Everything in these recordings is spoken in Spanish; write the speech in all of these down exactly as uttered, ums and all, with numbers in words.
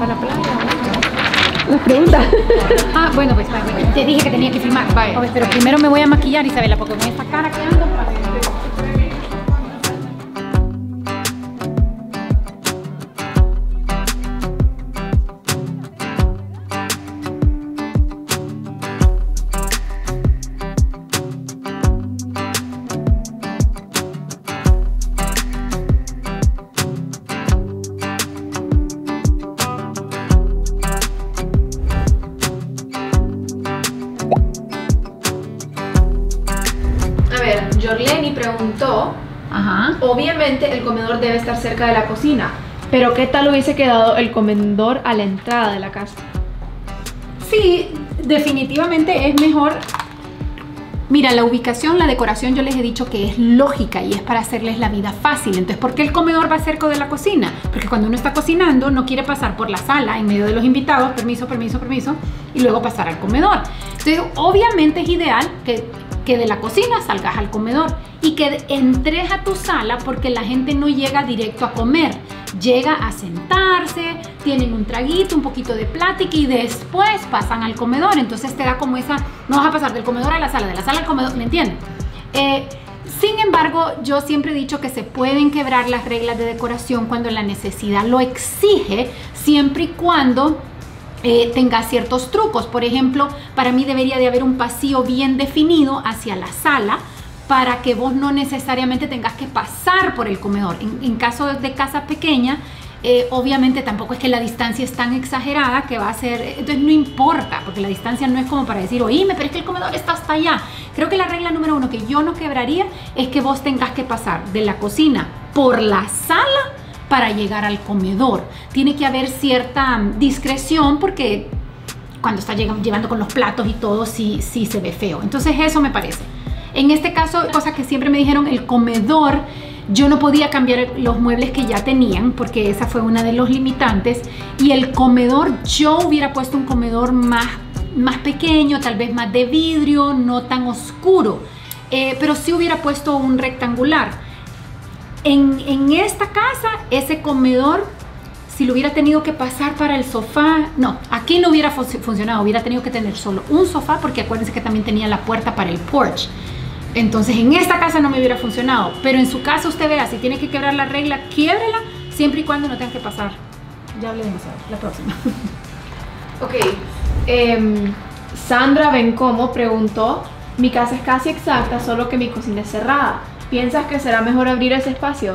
para la playa? Las preguntas. Ah, bueno, pues bueno, te dije que tenía que filmar. Vaya. Okay, pero primero me voy a maquillar, Isabela, porque con esta cara que ando... Jorleni preguntó, Ajá. obviamente el comedor debe estar cerca de la cocina, pero ¿qué tal hubiese quedado el comedor a la entrada de la casa? Sí, definitivamente es mejor. Mira, la ubicación, la decoración, yo les he dicho que es lógica y es para hacerles la vida fácil. Entonces, ¿por qué el comedor va cerca de la cocina? Porque cuando uno está cocinando, no quiere pasar por la sala en medio de los invitados, permiso, permiso, permiso, y luego pasar al comedor. Entonces, obviamente es ideal que, que de la cocina salgas al comedor y que entres a tu sala, porque la gente no llega directo a comer. Llega a sentarse, tienen un traguito, un poquito de plática y después pasan al comedor. Entonces te da como esa, no vas a pasar del comedor a la sala, de la sala al comedor, ¿me entiendes? Eh, sin embargo, yo siempre he dicho que se pueden quebrar las reglas de decoración cuando la necesidad lo exige, siempre y cuando eh, tenga ciertos trucos. Por ejemplo, para mí debería de haber un pasillo bien definido hacia la sala, para que vos no necesariamente tengas que pasar por el comedor. En, en caso de casa pequeña, eh, obviamente tampoco es que la distancia es tan exagerada que va a ser, entonces no importa, porque la distancia no es como para decir, oíme, pero es que el comedor está hasta allá. Creo que la regla número uno que yo no quebraría es que vos tengas que pasar de la cocina por la sala para llegar al comedor. Tiene que haber cierta discreción, porque cuando está llevando con los platos y todo, sí, sí se ve feo. Entonces eso me parece. En este caso, cosa que siempre me dijeron, el comedor, yo no podía cambiar los muebles que ya tenían, porque esa fue una de los limitantes. Y el comedor, yo hubiera puesto un comedor más, más pequeño, tal vez más de vidrio, no tan oscuro. Eh, pero sí hubiera puesto un rectangular. En, en esta casa, ese comedor, si lo hubiera tenido que pasar para el sofá, no, aquí no hubiera funcionado, hubiera tenido que tener solo un sofá, porque acuérdense que también tenía la puerta para el porch. Entonces en esta casa no me hubiera funcionado, pero en su casa usted vea, si tiene que quebrar la regla, quiébrela, siempre y cuando no tenga que pasar. Ya hablé demasiado, la próxima. Ok, eh, Sandra Bencomo preguntó, mi casa es casi exacta, solo que mi cocina es cerrada. ¿Piensas que será mejor abrir ese espacio?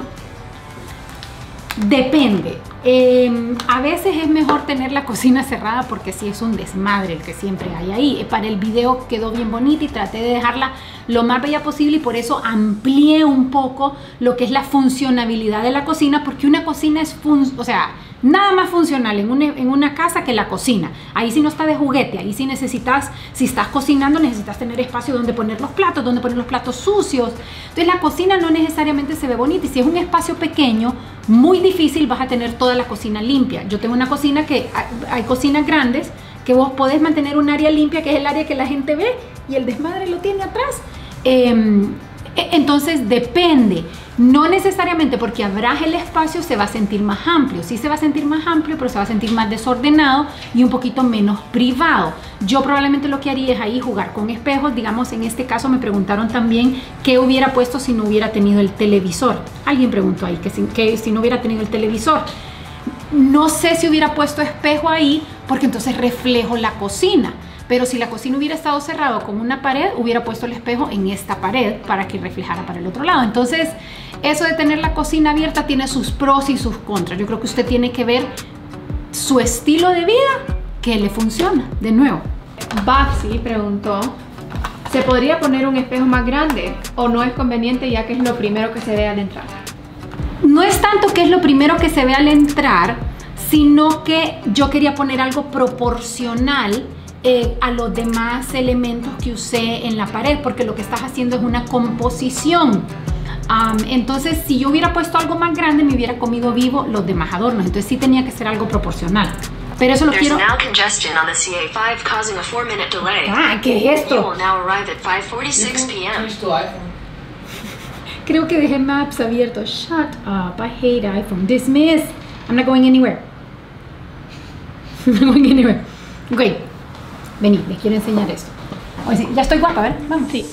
Depende. Eh, a veces es mejor tener la cocina cerrada, porque sí es un desmadre el que siempre hay ahí. Para el video quedó bien bonita y traté de dejarla lo más bella posible, y por eso amplié un poco lo que es la funcionabilidad de la cocina, porque una cocina es, fun o sea, nada más funcional en una, en una casa que la cocina. Ahí sí no está de juguete, ahí sí necesitas, si estás cocinando, necesitas tener espacio donde poner los platos, donde poner los platos sucios. Entonces la cocina no necesariamente se ve bonita, y si es un espacio pequeño, muy difícil vas a tener toda la cocina limpia. Yo tengo una cocina que, hay, hay cocinas grandes que vos podés mantener un área limpia, que es el área que la gente ve, y el desmadre lo tiene atrás. Eh, entonces depende. No necesariamente porque abras el espacio se va a sentir más amplio. Sí se va a sentir más amplio, pero se va a sentir más desordenado y un poquito menos privado. Yo probablemente lo que haría es ahí jugar con espejos. Digamos, en este caso me preguntaron también qué hubiera puesto si no hubiera tenido el televisor. Alguien preguntó ahí que si, que si no hubiera tenido el televisor. No sé si hubiera puesto espejo ahí, porque entonces reflejo la cocina. Pero si la cocina hubiera estado cerrada con una pared, hubiera puesto el espejo en esta pared para que reflejara para el otro lado. Entonces, eso de tener la cocina abierta tiene sus pros y sus contras. Yo creo que usted tiene que ver su estilo de vida, que le funciona. De nuevo, Babsi preguntó, ¿se podría poner un espejo más grande o no es conveniente, ya que es lo primero que se ve al entrar? No es tanto que es lo primero que se ve al entrar, sino que yo quería poner algo proporcional Eh, a los demás elementos que usé en la pared, porque lo que estás haciendo es una composición. Um, entonces, si yo hubiera puesto algo más grande, me hubiera comido vivo los demás adornos. Entonces sí tenía que ser algo proporcional. Pero eso lo There's quiero... now congestion on the C A five causing a four minute delay. Ah, ¿qué es You esto? will now arrive at five forty-six p m Creo que dejé Maps abierto. Shut up, I hate iPhone. Dismiss. I'm not going anywhere. Ok, vení, les quiero enseñar esto. Oye, ya estoy guapa, ¿verdad? Vamos. Sí.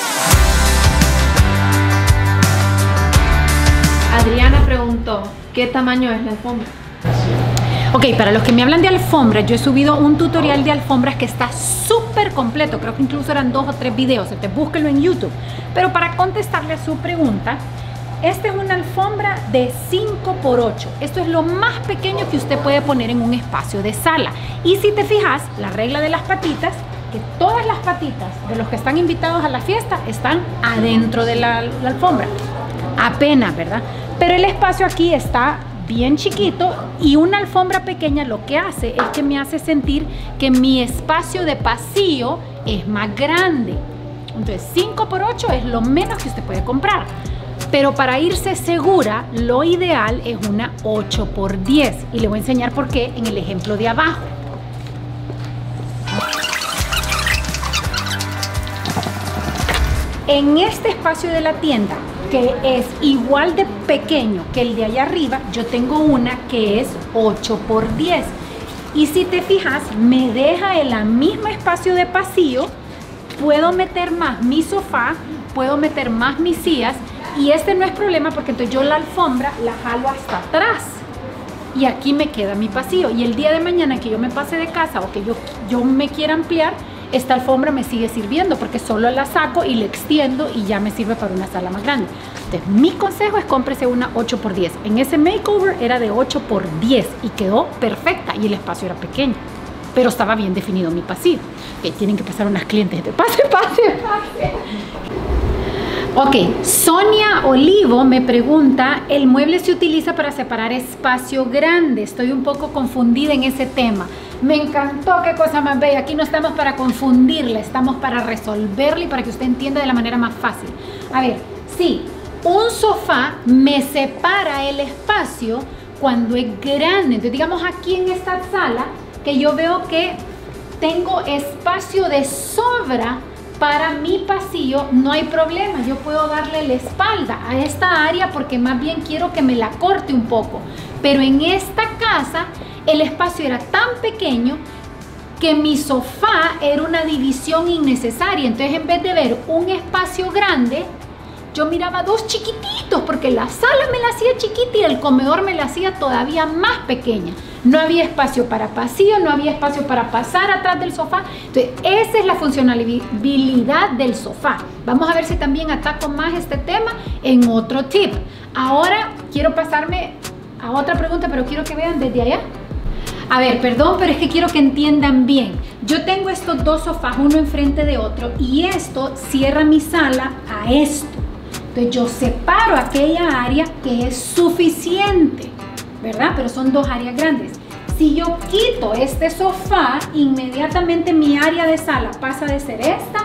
Adriana preguntó, ¿qué tamaño es la alfombra? Ok, para los que me hablan de alfombras, yo he subido un tutorial de alfombras que está súper completo. Creo que incluso eran dos o tres videos. Entonces búsquenlo en YouTube. Pero para contestarle a su pregunta, esta es una alfombra de cinco por ocho. Esto es lo más pequeño que usted puede poner en un espacio de sala. Y si te fijas, la regla de las patitas, que todas las patitas de los que están invitados a la fiesta están adentro de la, la alfombra. Apenas, ¿verdad? Pero el espacio aquí está bien chiquito y una alfombra pequeña lo que hace es que me hace sentir que mi espacio de pasillo es más grande. Entonces cinco por ocho es lo menos que usted puede comprar. Pero para irse segura, lo ideal es una ocho por diez. Y le voy a enseñar por qué en el ejemplo de abajo. En este espacio de la tienda, que es igual de pequeño que el de allá arriba, yo tengo una que es ocho por diez. Y si te fijas, me deja en el mismo espacio de pasillo. Puedo meter más mi sofá, puedo meter más mis sillas. Y este no es problema porque entonces yo la alfombra la jalo hasta atrás. Y aquí me queda mi pasillo. Y el día de mañana que yo me pase de casa o que yo, yo me quiera ampliar, esta alfombra me sigue sirviendo porque solo la saco y la extiendo y ya me sirve para una sala más grande. Entonces mi consejo es cómprese una ocho por diez. En ese makeover era de ocho por diez y quedó perfecta y el espacio era pequeño. Pero estaba bien definido mi pasillo. Que tienen que pasar unas clientes de pase, pase, pase. Ok, Sonia Olivo me pregunta, ¿el mueble se utiliza para separar espacio grande? Estoy un poco confundida en ese tema. Me encantó, qué cosa más bella. Aquí no estamos para confundirla, estamos para resolverla y para que usted entienda de la manera más fácil. A ver, sí, un sofá me separa el espacio cuando es grande. Entonces, digamos aquí en esta sala, que yo veo que tengo espacio de sobra para mi pasillo, no hay problema, yo puedo darle la espalda a esta área porque más bien quiero que me la corte un poco. Pero en esta casa el espacio era tan pequeño que mi sofá era una división innecesaria. Entonces, en vez de ver un espacio grande, yo miraba dos chiquititos porque la sala me la hacía chiquita y el comedor me la hacía todavía más pequeña. No había espacio para pasillo, no había espacio para pasar atrás del sofá. Entonces, esa es la funcionalidad del sofá. Vamos a ver si también ataco más este tema en otro tip. Ahora quiero pasarme a otra pregunta, pero quiero que vean desde allá. A ver, perdón, pero es que quiero que entiendan bien. Yo tengo estos dos sofás, uno enfrente de otro, y esto cierra mi sala a esto. Entonces yo separo aquella área que es suficiente, ¿verdad? Pero son dos áreas grandes. Si yo quito este sofá, inmediatamente mi área de sala pasa de ser esta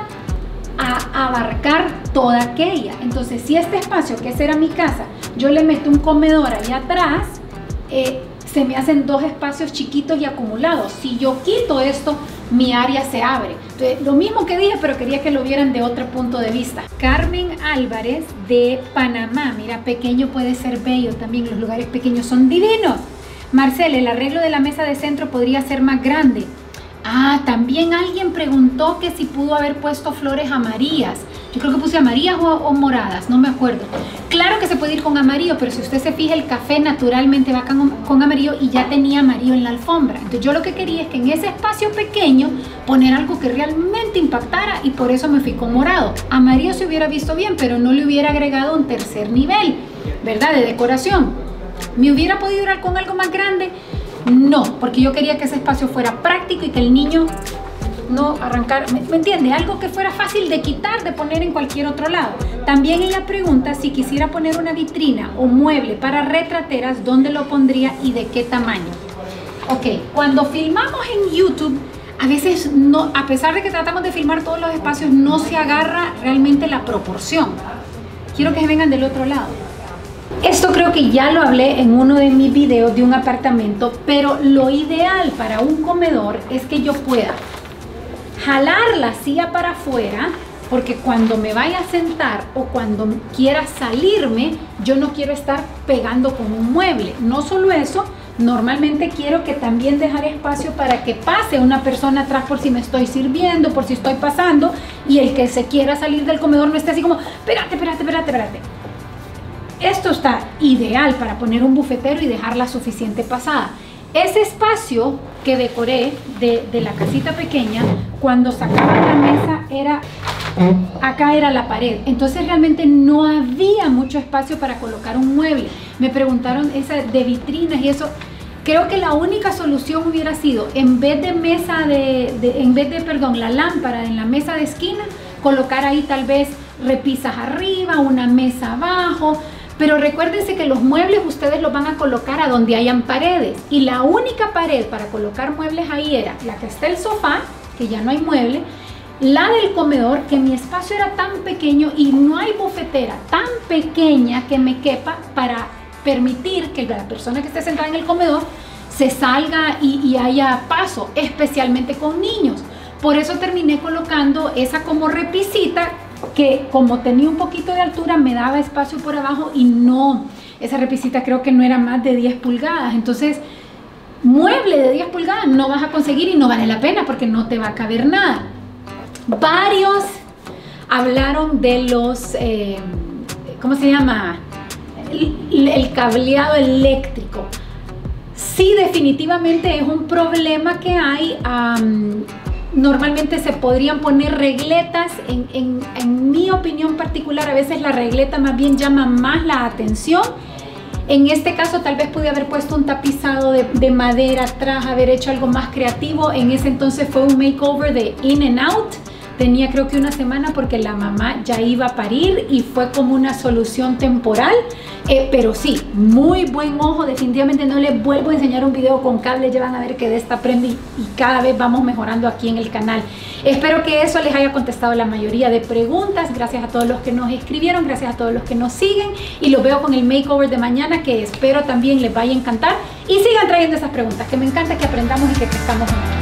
a abarcar toda aquella. Entonces, si este espacio, que ese era mi casa, yo le meto un comedor allá atrás, eh, se me hacen dos espacios chiquitos y acumulados. Si yo quito esto, mi área se abre. Entonces, lo mismo que dije, pero quería que lo vieran de otro punto de vista. Carmen Álvarez de Panamá. Mira, pequeño puede ser bello también. Los lugares pequeños son divinos. Marcela, el arreglo de la mesa de centro podría ser más grande. Ah, también alguien preguntó que si pudo haber puesto flores amarillas. Yo creo que puse amarillas o, o moradas, no me acuerdo. Claro que se puede ir con amarillo, pero si usted se fija, el café naturalmente va con, con amarillo y ya tenía amarillo en la alfombra. Entonces yo lo que quería es que en ese espacio pequeño poner algo que realmente impactara y por eso me fui con morado. Amarillo se hubiera visto bien, pero no le hubiera agregado un tercer nivel, ¿verdad? De decoración. ¿Me hubiera podido ir con algo más grande? No, porque yo quería que ese espacio fuera práctico y que el niño no arrancara, ¿me, ¿me entiende? Algo que fuera fácil de quitar, de poner en cualquier otro lado. También ella pregunta si quisiera poner una vitrina o mueble para retrateras, ¿dónde lo pondría y de qué tamaño? Ok, cuando filmamos en YouTube, a veces, no, a pesar de que tratamos de filmar todos los espacios, no se agarra realmente la proporción. Quiero que se vengan del otro lado. Esto creo que ya lo hablé en uno de mis videos de un apartamento, pero lo ideal para un comedor es que yo pueda jalar la silla para afuera, porque cuando me vaya a sentar o cuando quiera salirme, yo no quiero estar pegando con un mueble. No solo eso, Normalmente quiero que también dejar espacio para que pase una persona atrás por si me estoy sirviendo, por si estoy pasando, y el que se quiera salir del comedor no esté así como, espérate, espérate, espérate, espérate. Esto está ideal para poner un bufetero y dejarla suficiente pasada. Ese espacio que decoré de, de la casita pequeña, cuando sacaba la mesa era, acá era la pared, entonces realmente no había mucho espacio para colocar un mueble. Me preguntaron esa de vitrinas y eso. Creo que la única solución hubiera sido, en vez de mesa de, de en vez de, perdón, la lámpara en la mesa de esquina, colocar ahí tal vez repisas arriba, una mesa abajo. Pero recuérdense que los muebles ustedes los van a colocar a donde hayan paredes. Y la única pared para colocar muebles ahí era la que está el sofá, que ya no hay mueble, la del comedor, que mi espacio era tan pequeño y no hay bufetera tan pequeña que me quepa para permitir que la persona que esté sentada en el comedor se salga y, y haya paso, especialmente con niños. Por eso terminé colocando esa como repisita, que como tenía un poquito de altura me daba espacio por abajo, y no, esa repisita creo que no era más de diez pulgadas. Entonces, mueble de diez pulgadas no vas a conseguir y no vale la pena porque no te va a caber nada. Varios hablaron de los, eh, ¿cómo se llama? El, el cableado eléctrico. Sí, definitivamente es un problema que hay. Um, Normalmente se podrían poner regletas. En, en, en mi opinión particular, a veces la regleta más bien llama más la atención. En este caso tal vez pude haber puesto un tapizado de, de madera atrás, haber hecho algo más creativo. En ese entonces fue un makeover de In and Out. Tenía creo que una semana porque la mamá ya iba a parir y fue como una solución temporal. Eh, pero sí, muy buen ojo. Definitivamente no les vuelvo a enseñar un video con cable. Ya van a ver que de esta aprende y, y cada vez vamos mejorando aquí en el canal. Espero que eso les haya contestado la mayoría de preguntas. Gracias a todos los que nos escribieron, gracias a todos los que nos siguen. Y los veo con el makeover de mañana, que espero también les vaya a encantar. Y sigan trayendo esas preguntas, que me encanta que aprendamos y que crezcamos juntos.